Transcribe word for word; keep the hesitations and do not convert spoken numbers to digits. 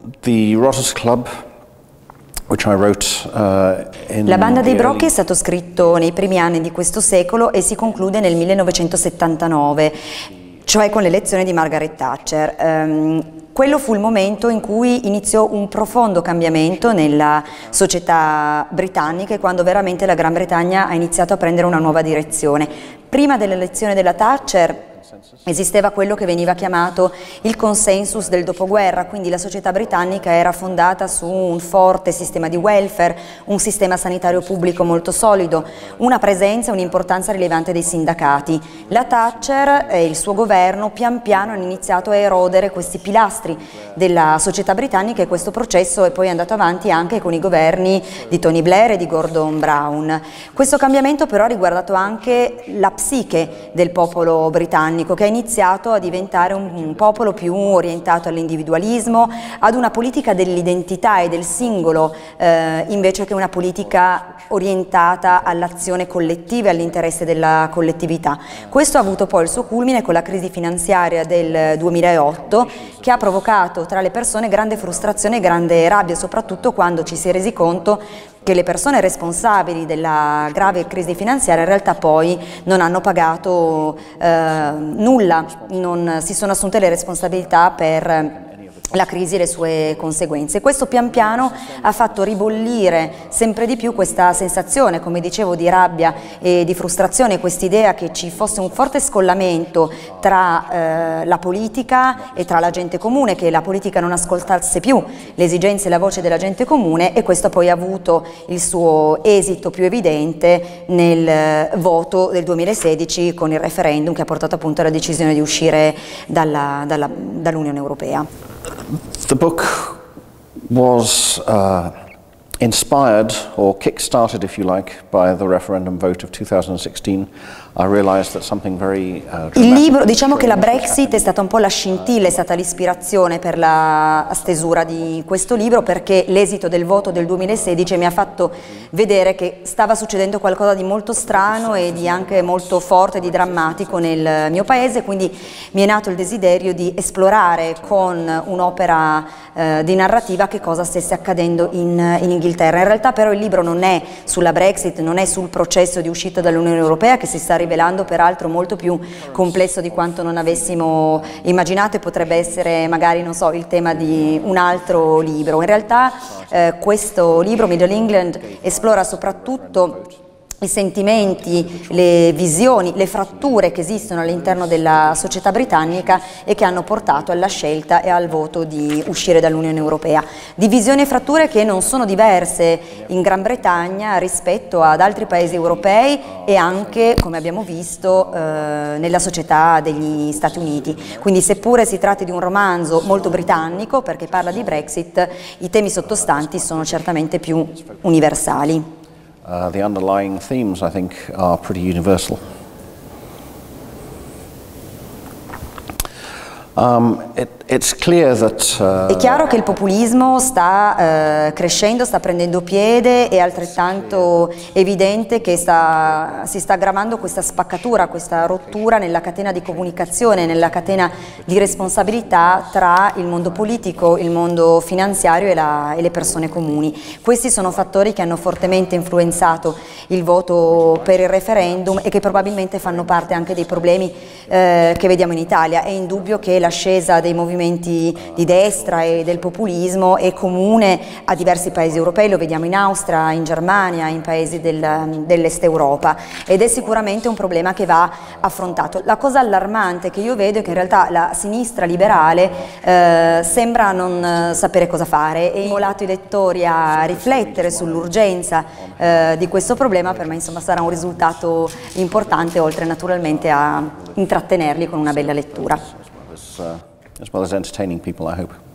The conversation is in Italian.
the Rotter's Club, which I wrote, uh, in La banda dei the Brocchi early... è stato scritto nei primi anni di questo secolo e si conclude nel millenovecentosettantanove, cioè con l'elezione di Margaret Thatcher. Um, quello fu il momento in cui iniziò un profondo cambiamento nella società britannica e quando veramente la Gran Bretagna ha iniziato a prendere una nuova direzione. Prima dell'elezione della Thatcher esisteva quello che veniva chiamato il consensus del dopoguerra, quindi la società britannica era fondata su un forte sistema di welfare, un sistema sanitario pubblico molto solido, una presenza e un'importanza rilevante dei sindacati. La Thatcher e il suo governo pian piano hanno iniziato a erodere questi pilastri della società britannica e questo processo è poi andato avanti anche con i governi di Tony Blair e di Gordon Brown. Questo cambiamento però ha riguardato anche la psiche del popolo britannico, che ha iniziato a diventare un, un popolo più orientato all'individualismo, ad una politica dell'identità e del singolo eh, invece che una politica orientata all'azione collettiva e all'interesse della collettività. Questo ha avuto poi il suo culmine con la crisi finanziaria del duemilaotto, che ha provocato tra le persone grande frustrazione e grande rabbia, soprattutto quando ci si è resi conto che le persone responsabili della grave crisi finanziaria in realtà poi non hanno pagato eh, nulla, non si sono assunte le responsabilità per la crisi e le sue conseguenze. Questo pian piano ha fatto ribollire sempre di più questa sensazione, come dicevo, di rabbia e di frustrazione, quest'idea che ci fosse un forte scollamento tra eh, la politica e tra la gente comune, che la politica non ascoltasse più le esigenze e la voce della gente comune, e questo poi ha avuto il suo esito più evidente nel voto del duemilasedici con il referendum che ha portato appunto alla decisione di uscire dalla, dalla, dall'Unione Europea. The book was uh, inspired or kick-started, if you like, by the referendum vote of two thousand sixteen. I realized that something very uh, Il libro, diciamo che la Brexit è stata un po' la scintilla, è stata l'ispirazione per la stesura di questo libro, perché l'esito del voto del duemilasedici mi ha fatto vedere che stava succedendo qualcosa di molto strano e di anche molto forte, di drammatico nel mio paese, quindi mi è nato il desiderio di esplorare con un'opera eh, di narrativa che cosa stesse accadendo in, in Inghilterra. In realtà però il libro non è sulla Brexit, non è sul processo di uscita dall'Unione Europea, che si sta rivelando peraltro molto più complesso di quanto non avessimo immaginato e potrebbe essere magari, non so, il tema di un altro libro. In realtà eh, questo libro, Middle England, esplora soprattutto i sentimenti, le visioni, le fratture che esistono all'interno della società britannica e che hanno portato alla scelta e al voto di uscire dall'Unione Europea. Divisioni e fratture che non sono diverse in Gran Bretagna rispetto ad altri paesi europei e anche, come abbiamo visto, eh, nella società degli Stati Uniti. Quindi seppure si tratti di un romanzo molto britannico, perché parla di Brexit, i temi sottostanti sono certamente più universali. Uh, the underlying themes, I think, are pretty universal. Um, it, it's clear that, uh, È chiaro che il populismo sta eh, crescendo, sta prendendo piede, è altrettanto evidente che sta, si sta aggravando questa spaccatura, questa rottura nella catena di comunicazione, nella catena di responsabilità tra il mondo politico, il mondo finanziario e, la, e le persone comuni. Questi sono fattori che hanno fortemente influenzato il voto per il referendum e che probabilmente fanno parte anche dei problemi eh, che vediamo in Italia. È indubbio che l'ascesa dei movimenti di destra e del populismo è comune a diversi paesi europei, lo vediamo in Austria, in Germania, in paesi del, dell'est Europa, ed è sicuramente un problema che va affrontato. La cosa allarmante che io vedo è che in realtà la sinistra liberale eh, sembra non sapere cosa fare e ha stimolato i lettori a riflettere sull'urgenza eh, di questo problema. Per me insomma sarà un risultato importante, oltre naturalmente a intrattenerli con una bella lettura. as well as entertaining people, I hope.